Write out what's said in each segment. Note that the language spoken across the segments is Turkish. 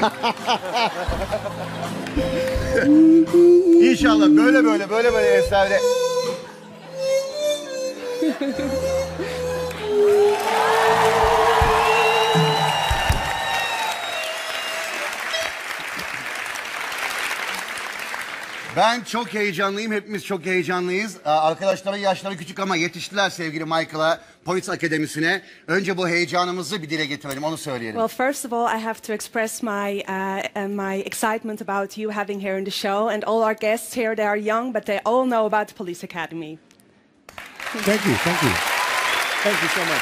İnşallah böyle eserde. Ben çok heyecanlıyım. Hepimiz çok heyecanlıyız. Arkadaşların yaşları küçük ama yetiştiler sevgili Michael'a, Polis Akademisi'ne. Önce bu heyecanımızı bir dile getirelim, onu söyleyelim. Well, first of all, I have to express my excitement about you having here in the show, and all our guests here, they are young, but they all know about the Police Academy. Thank you, thank you. Thank you so much.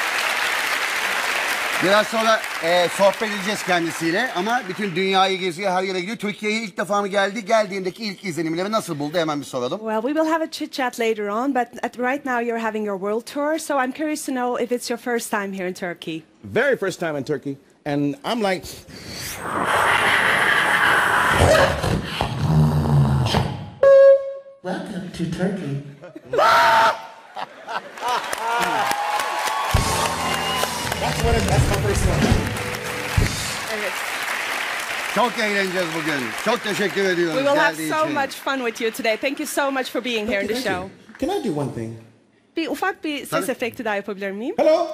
Biraz sonra sohbet edeceğiz kendisiyle ama bütün dünyayı geziyor, her yere gidiyor. Türkiye'ye ilk defa mı geldi? Geldiğindeki ilk izlenimleri nasıl buldu? Hemen bir soralım. Well, we will have a chit-chat later on, but right now you're having your world tour, so I'm curious to know if it's your first time here in Turkey. Very first time in Turkey, and I'm like... Welcome to Turkey. That's my first one. Evet. Çok eğleneceğiz bugün. Çok teşekkür ediyoruz. We will have geldiği so için. much fun with you today. Thank you so much for being here in the Thank you. show. Can I do one thing? Bir ufak bir ses efekti daha yapabilir miyim? Hello?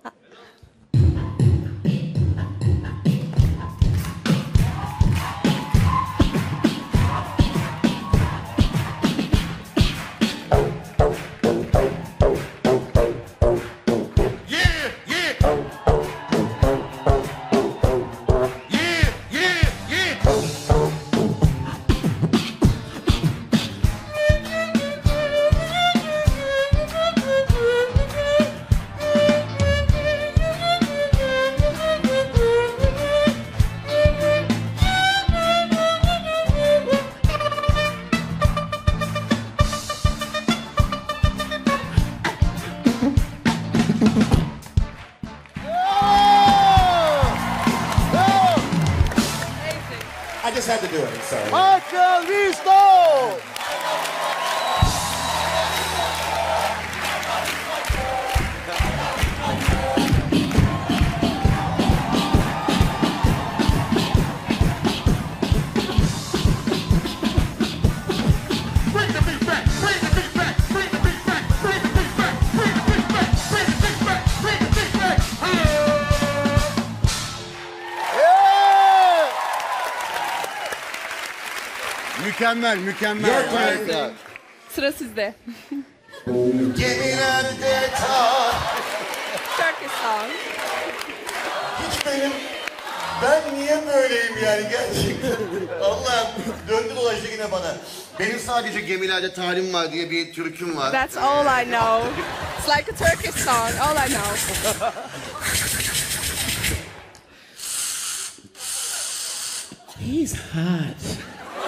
I just had to do it, I'm sorry. Michael Winslow! Mükemmel, mükemmel. Harika. Sıra sizde. Gemilerde ta. Turkish song. Hiç ben niye böyleyim yani gerçekten? Allah'ım döndü dolaştı yine bana. Benim sadece gemilerde talim var diye bir türküm var. That's all I know. It's like a Turkish song. All I know. He's hot.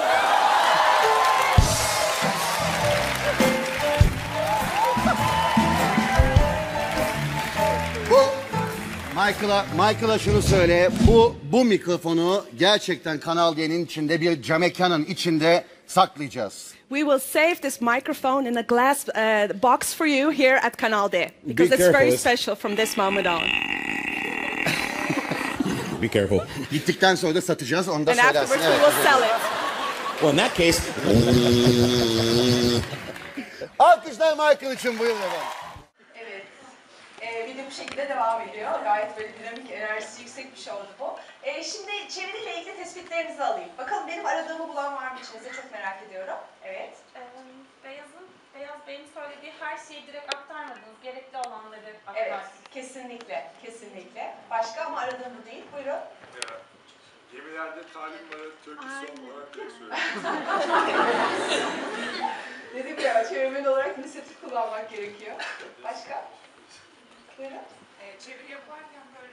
Michael'a şunu söyle. Bu mikrofonu gerçekten Kanal D'nin içinde, bir camekanın içinde saklayacağız. We will save this microphone in a glass box for you here at Kanal D, because it's careful. very special from this moment on. Be careful. Gittikten sonra da satacağız, onu da And söylersin. afterwards we will sell it. Well, in that case... Alkışlar Michael için, buyurun efendim. Evet. Video bu şekilde devam ediyor. Gayet böyle dinamik, enerjisi yüksek bir şey oldu bu. Şimdi çeviriyle ilgili tespitlerinizi alayım. Bakalım benim aradığımı bulan var mı içinizde? Çok merak ediyorum. Evet. Beyaz benim söylediği her şeyi direkt aktarmadınız. Gerekli olanları aktar. Evet. Kesinlikle. Kesinlikle. Başka ama aradığım bu değil. Buyurun. Gemilerde talim var, Turkish song olarak tek söylüyorum. Dedim ya, çevirmen olarak inisiyatif kullanmak gerekiyor. Başka? Buyurun. Çeviri yaparken böyle...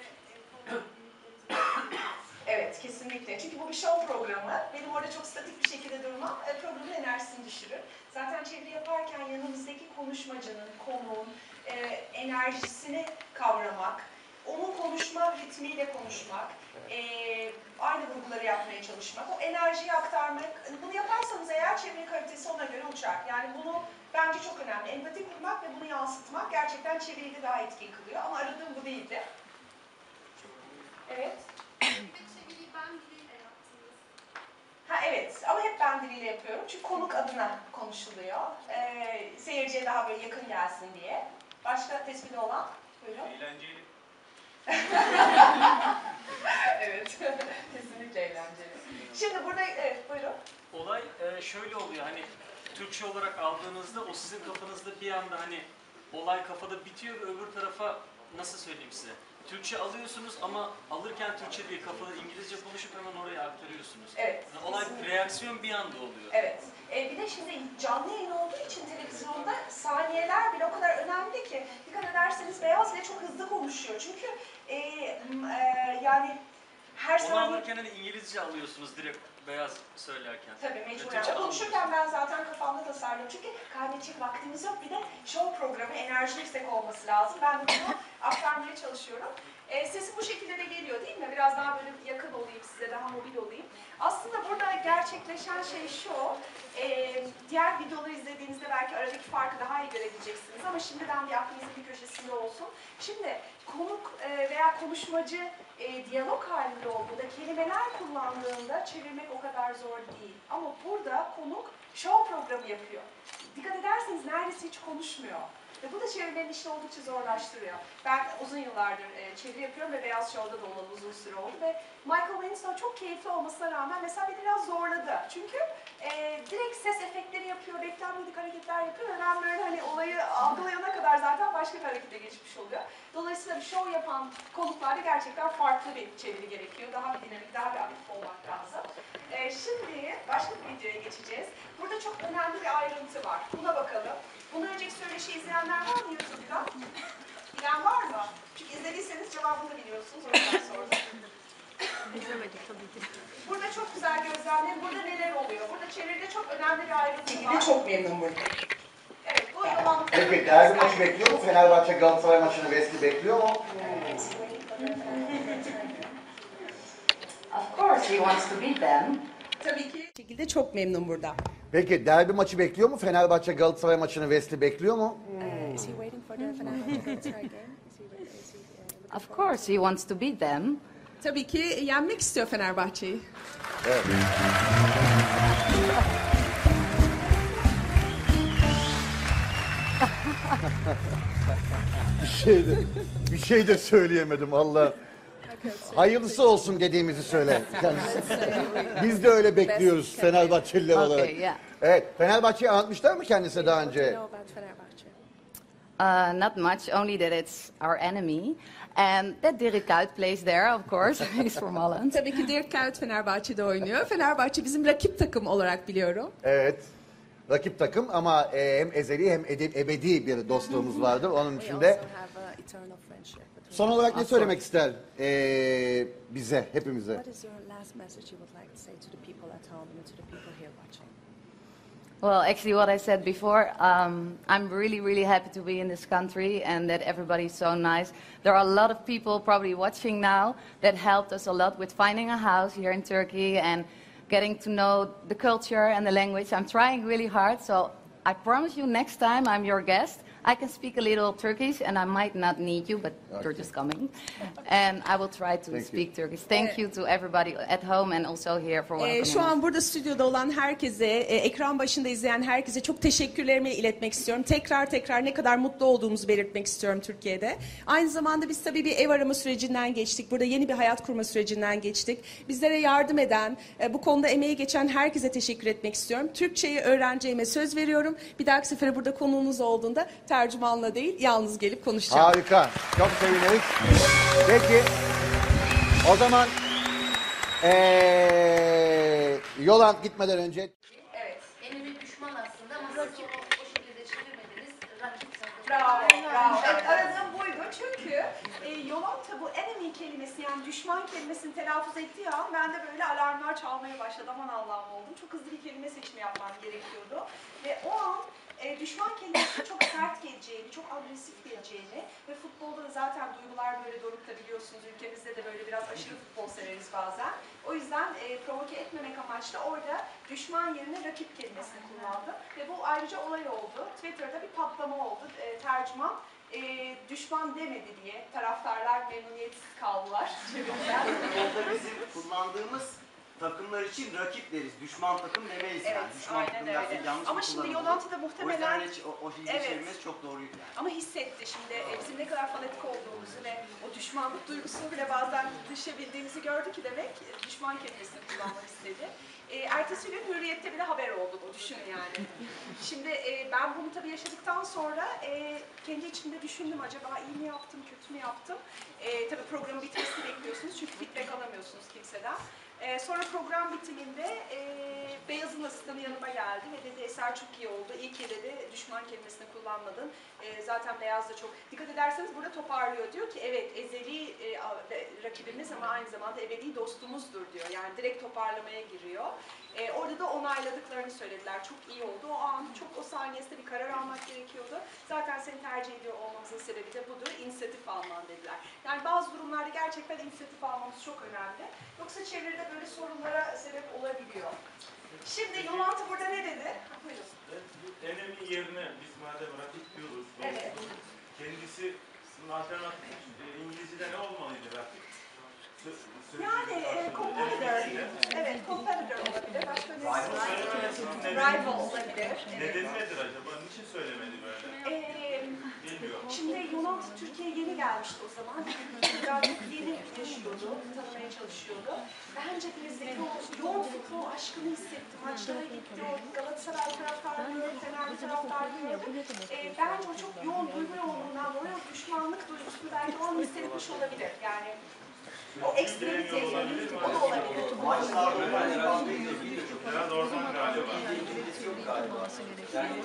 Evet, kesinlikle. Çünkü bu bir show programı. Benim orada çok statik bir şekilde durmam programın enerjisini düşürür. Zaten çeviri yaparken yanımızdaki konuşmacının, konuğun enerjisini kavramak, onun konuşma ritmiyle konuşmak, aynı vurguları yapmaya çalışmak, o enerjiyi aktarmak. Bunu yaparsanız eğer çeviri kalitesi ona göre uçar. Yani bunu bence çok önemli. Empati kurmak ve bunu yansıtmak gerçekten çeviriyi de daha etkin kılıyor. Ama aradığım bu değildi. Evet. Çeviriyi ben biriyle yaptım. beden diliyle yapıyorum. Çünkü konuk adına konuşuluyor. Seyirciye daha böyle yakın gelsin diye. Başka tespiti olan? Buyurun. Eğlenceli. Evet. Kesinlikle eğlenceli. Şimdi burada, evet buyurun. Olay şöyle oluyor, hani Türkçe olarak aldığınızda o sizin kafanızda bir anda hani olay kafada bitiyor ve öbür tarafa nasıl söyleyeyim size? Türkçe alıyorsunuz ama alırken Türkçe değil, kafada İngilizce konuşup hemen oraya aktarıyorsunuz. Evet. Yani olay, reaksiyon bir anda oluyor. Evet. Bir de şimdi canlı yayın olduğu için televizyonda saniyeler bile o kadar önemli ki dikkat ederseniz Beyaz bile çok hızlı konuşuyor. Çünkü yani her Onu saniye... alırken hani İngilizce alıyorsunuz direkt Beyaz söylerken. Tabii mecburen. Türkçe O konuşurken ben zaten kafamda tasarlıyorum. Çünkü kaybedecek vaktimiz yok. Bir de show programı enerji yüksek olması lazım. Ben de bunu aktarmaya çalışıyorum. Sesim bu şekilde de geliyor değil mi? Biraz daha böyle yakın olayım size, daha mobil olayım. Aslında burada gerçekleşen şey şu, diğer videoları izlediğinizde belki aradaki farkı daha iyi görebileceksiniz ama şimdiden bir aklınızın bir köşesinde olsun. Şimdi konuk veya konuşmacı diyalog halinde olduğunda, kelimeler kullandığında çevirmek o kadar zor değil. Ama burada konuk show programı yapıyor. Dikkat ederseniz neredeyse hiç konuşmuyor. Ve bu da çevirmenin işini oldukça zorlaştırıyor. Ben uzun yıllardır çeviri yapıyorum ve Beyaz Show'da da olalı uzun süre oldu ve Michael Winslow çok keyifli olmasına rağmen mesela beni biraz zorladı. Çünkü direkt ses efektleri yapıyor, beklenmedik hareketler yapıyor ve ben böyle hani olayı algılayana kadar zaten başka bir harekete geçmiş oluyor. Dolayısıyla bir show yapan konuklarda gerçekten farklı bir çeviri gerekiyor. Daha bir dinamik, daha bir aktif olmak lazım. Şimdi başka bir videoya geçeceğiz. Burada çok önemli bir ayrıntı var. Buna bakalım. Bundan önceki söyleşi izleyenler var mı YouTube'da? Bilen var mı? Çünkü izlediyseniz cevabını da biliyorsunuz. O yüzden sordum. İzlemedik tabii ki. Burada çok güzel gözlemleyin. Burada neler oluyor? Burada çeviride çok önemli bir ayrıntı var. Çok memnun burada. Evet, bu yalan. Peki derbi maçı bekliyor mu? Fenerbahçe Galatasaray maçını Wesley bekliyor mu? Of course he wants to beat them. Tabii ki. şekilde çok memnun burada. Peki derbi maçı bekliyor mu? Fenerbahçe Galatasaray maçını Wesley bekliyor mu? Is he waiting for the Fenerbahçe Galatasaray game? Of course he wants to beat them. Tabii ki yenmek istiyor Fenerbahçe'yi. Evet. bir şey de söyleyemedim Allah. Hayırlısı olsun dediğimizi söyle. Biz de öyle bekliyoruz Fenerbahçeliler olarak. Okay, yeah. Evet, Fenerbahçe'yi anlatmışlar mı kendisine daha önce? Know about Fenerbahçe? Not much, only that it's our enemy. And that Dirk Kuyt plays there, of course. He's from Holland. Tabii ki Dirk Kuyt Fenerbahçe'de oynuyor. Fenerbahçe bizim rakip takım olarak biliyorum. Evet. Rakip takım ama hem ezeli hem ebedi bir dostluğumuz vardır. Onun We için also de have an eternal friendship between son olarak ne söylemek ister bize, hepimize? What is your last message you would like to say to the people at home and to the people here watching? Well, actually, what I said before, I'm really, really happy to be in this country and that everybody's so nice. There are a lot of people probably watching now that helped us a lot with finding a house here in Turkey and getting to know the culture and the language. I'm trying really hard, so I promise you next time I'm your guest, I can speak a little Turkish and I might not need you, but you're just coming. And I will try to speak Turkish. Thank you to everybody at home and also here for welcoming Şu us. an burada stüdyoda olan herkese, ekran başında izleyen herkese çok teşekkürlerimi iletmek istiyorum. Tekrar ne kadar mutlu olduğumuzu belirtmek istiyorum Türkiye'de. Aynı zamanda biz tabii bir ev arama sürecinden geçtik. Burada yeni bir hayat kurma sürecinden geçtik. Bizlere yardım eden, bu konuda emeği geçen herkese teşekkür etmek istiyorum. Türkçeyi öğreneceğime söz veriyorum. Bir dahaki sefere burada konuğunuz olduğunda tercümanla değil, yalnız gelip konuşacağım. Harika. Çok seviniriz. Peki. O zaman Yolant gitmeden önce Evet. Enemy düşman aslında ama siz onu o şekilde çevirmediniz. Rakip sanırım. Bravo. Evet, aradığım buydu. Çünkü Yolanta bu enemy kelimesi yani düşman kelimesini telaffuz ettiği an bende böyle alarmlar çalmaya başladı. Aman Allah'ım oldum. Çok hızlı bir kelime seçimi yapmam gerekiyordu. Ve o an düşman kelimesi çok sert geleceğini, çok agresif geleceğini ve futbolda da zaten duygular böyle dorukta biliyorsunuz. Ülkemizde de böyle biraz aşırı futbol severiz bazen. O yüzden provoke etmemek amaçlı orada düşman yerine rakip kelimesini kullandım. Ve bu ayrıca olay oldu. Twitter'da bir patlama oldu. Tercüman düşman demedi diye taraftarlar memnuniyetsiz kaldılar. orada bizim kullandığımız takımlar için rakip deriz. Düşman takım demeyiz yani. Evet, Düşman aynen takım öyle. dersek yanlış Ama bir şimdi kullanım olur. Yolanta'da O yüzden muhtemelen öyle o şekilde Evet. çevirmesi çok doğruydu yani. ama hissetti şimdi bizim ne kadar fanatik olduğumuzu ve o düşmanlık duygusunu bile bazen düşebildiğimizi gördü ki demek düşman kelimesini kullanmak istedi. Ertesi gün Hürriyet'te bile haber oldu bu, düşünün yani. Şimdi ben bunu tabii yaşadıktan sonra kendi içimde düşündüm, acaba iyi mi yaptım, kötü mü yaptım? Tabii programın bitmesini bekliyorsunuz çünkü feedback alamıyorsunuz kimseden. Sonra program bitiminde Beyaz'ın asistanı yanıma geldi ve dedi eser çok iyi oldu. İyi ki dedi düşman kelimesini kullanmadın. Zaten Beyaz da çok dikkat ederseniz burada toparlıyor. Diyor ki evet ezeli rakibimiz ama aynı zamanda ebedi dostumuzdur diyor. Yani direkt toparlamaya giriyor. Orada da onayladıklarını söylediler. Çok iyi oldu. O an çok o saniyesinde bir karar almak gerekiyordu. Zaten seni tercih ediyor olmamızın sebebi de budur. İnisiyatif alman dediler. Yani bazı durumlarda gerçekten inisiyatif almamız çok önemli. Yoksa çevrede böyle sorunlara sebep olabiliyor. Şimdi Yolanta burada ne dedi? Buyurun. Enemy yerine biz madem rakip diyoruz. Evet. Kendisi alternatif İngilizce'de ne olmalıydı rakip? Yani competitor. Evet, competitor olabilir. Başka ne olabilir? Rival olabilir. Nedeni nedir acaba? Niçin söylemedi böyle? Bilmiyorum. Şimdi Yolanta Türkiye'ye yeni gelmişti o zaman. Daha çok yeni yaşıyordu, tanımaya çalışıyordu. Bence bizdeki o yoğun futbol aşkını hissettim. Maçlara gitti, o Galatasaray taraftarı gördü, Fener taraftarı gördü. Bence o çok yoğun duygu yoğunluğundan dolayı o düşmanlık duygusunu belki o an hissetmiş olabilir. Yani o ekstremiteyi, o da olabilir. Maçlarda öyle kavga ediyoruz. Biraz oradan galiba. İngilizcesi yok galiba. Yani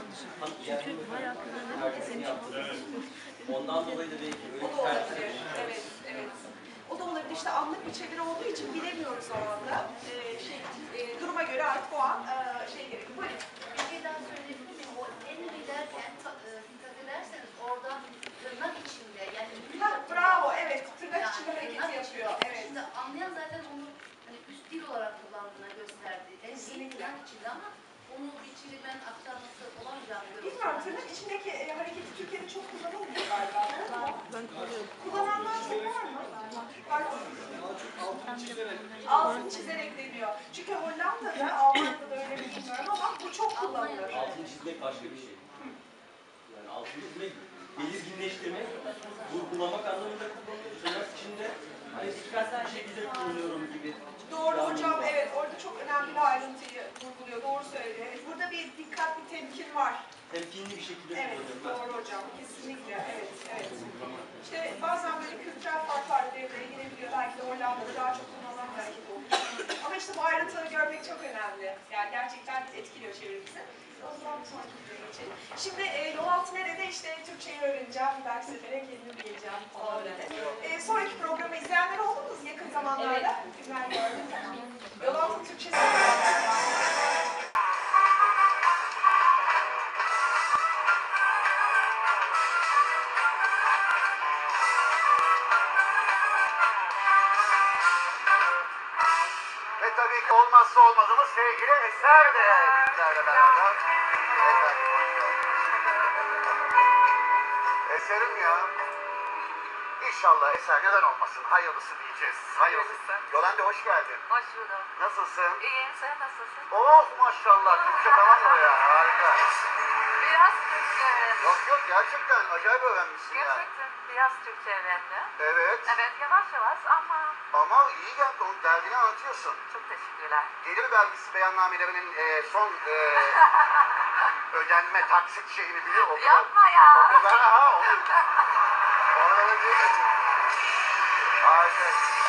herkesin yaptığı. Ondan dolayı da belki öyle O da olabilir. Evet, evet. O da olabilir. İşte anlık bir çeviri olduğu için bilemiyoruz o anda. Duruma göre artık o an gerekiyor. Buyurun. Bir şey daha söyleyebilir miyim? O enemy derken dikkat ederseniz orada tırnak içinde yani Bravo, evet. Tırnak içinde hareketi yapıyor. Evet. Şimdi anlayan zaten onu hani üst dil olarak kullandığına gösterdi. Enemy tırnak içinde ama onu bir çevirmen aktarması olamayacağını görüyoruz. Bilmiyorum, tırnak içindeki hareketi Türkiye'de çok kullanılmıyor galiba. Ben kullananlar çok var mı? Pardon? Altını çizerek deniyor. Çünkü Hollanda'da, Almanya'da da öyle mi bilmiyorum ama bu çok kullanılır. Altını çizmek başka bir şey. Yani altını çizmek, belirginleştirmek, vurgulamak anlamında kullanılıyor. Tırnak içinde hani dikkatli bir şekilde kullanıyorum gibi. Doğru hocam, evet. Orada çok önemli bir ayrıntıyı vurguluyor. Doğru söylüyor. Evet, burada bir dikkat, bir temkin var. Temkinli bir şekilde Evet, kullanıyorum. doğru hocam. Kesinlikle. Evet, evet. İşte bazen böyle kültürel farklar devreye girebiliyor. Belki de Hollanda'da daha çok kullanılan bir hareket oluyor. Ama işte bu ayrıntıları görmek çok önemli. Yani gerçekten etkiliyor çevremizi. O zaman bir sonraki videoya geçelim. Şimdi Yolantı nerede? İşte Türkçeyi öğreneceğim. Bir dahaki sefere kendim bileceğim falan dedi. Sonraki programı izleyenler oldu mu yakın zamanlarda? Güzel gördüm. Yolantı Türkçesi Ve tabii ki olmazsa olmazımız sevgili Eser de bizlerle beraber. Efendim, hoş geldiniz. Eserim ya. İnşallah Eser neden olmasın? Hayırlısı diyeceğiz. Hayırlısı. Yolanda hoş geldin. Hoş bulduk. Nasılsın? İyiyim, sen nasılsın? Oh maşallah. Türkçe tamam mı ya? Harika. Biraz Türkçe öğrendim. Yok yok gerçekten acayip öğrenmişsin yani. Gerçekten biraz Türkçe öğrendim. Evet. Evet, yavaş yavaş ama Ama iyi gel onun derdini anlatıyorsun. çok teşekkürler. Gelir vergisi beyannamelerinin son ödenme taksit şeyini biliyor o kadar. Yapma ya. O kadar ha onu. Onu diyeceksin. Harika.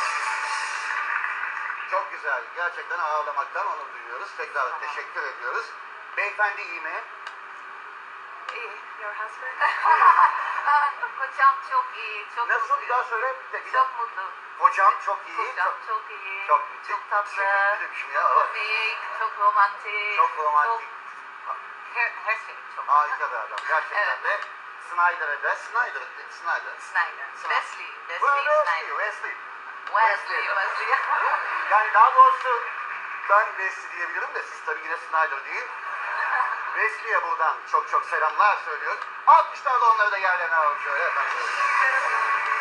Çok güzel. Gerçekten ağırlamaktan onur duyuyoruz. Tekrar teşekkür ediyoruz. Beyefendi iyi mi? İyi, your husband? Hocam çok iyi, çok Nasıl mutlu. bir daha söyle? Çok mutlu. Hocam çok iyi. Hocam çok iyi. Çok tatlı. teşekkür ederim ya. Komik, çok romantik. Çok romantik. Her şey çok. Harika bir adam. Gerçekten Evet. de Snyder. Snyder. Wesley Wesley. Wesley. Yani daha doğrusu ben Wesley diyebilirim de siz tabii yine Snyder değil. Wesley'e buradan çok çok selamlar söylüyoruz. Alkışlarla onları da yerlerine alalım şöyle efendim.